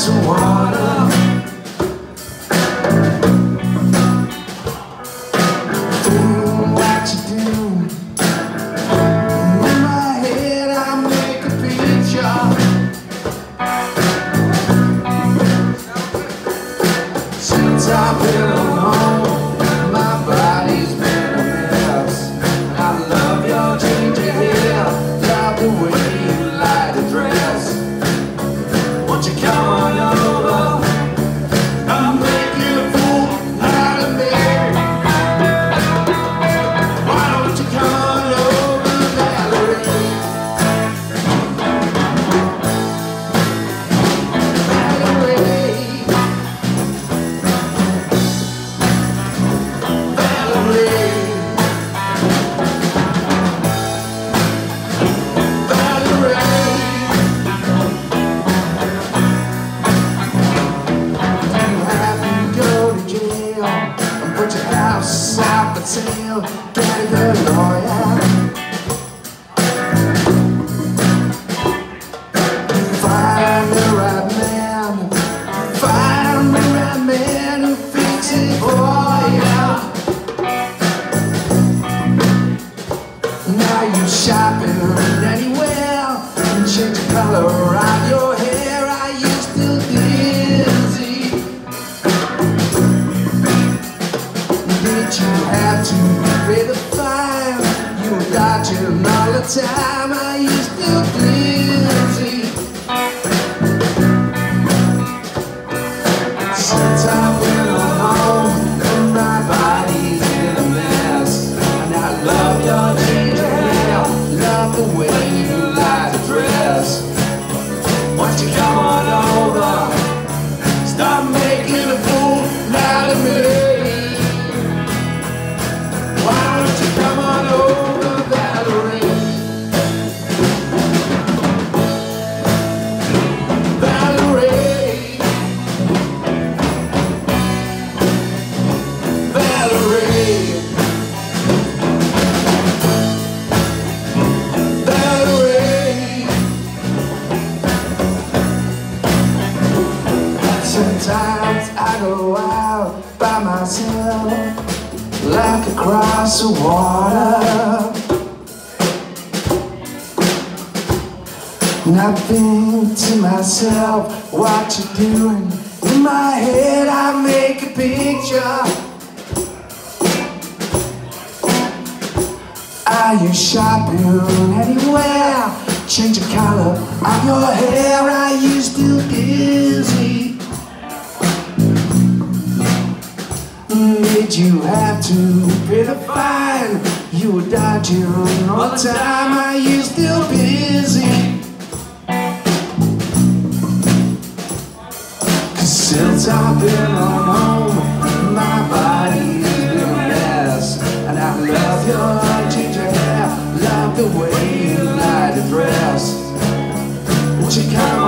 glass of water. Do what you do. In my head I make a picture. Since I've been alone, my body's been a mess. I love your ginger hair, love the way you light the dress. Won't you come on over? I'm making a fool out of me. Why don't you come on over, Valerie? Put your house out for sale, get a good lawyer. Find the right man, find the right man who fix it for you. Now you're shopping anywhere, and change the color of your hair. Are you still dizzy? Did you have to pay the fine? You were dodging all the time. Are you still busy? Since I've been alone, and my body's in a mess. And I love your ginger hair, love the way you light the dress. Won't you come on over? Stop making a fool out of me. Why don't you come on over, Valerie? Valerie, Valerie, Valerie. Sometimes I go out by myself, like across the water, and I think to myself, what you doing? In my head I make a picture. Are you shopping anywhere? Change the color of your hair. Are you still busy? Did you have to pay the fine? You were dodging all the time. Are you still busy? 'Cause since I've been on home, my body's been a mess. And I love your ginger hair, love the way you light the dress. Won't you come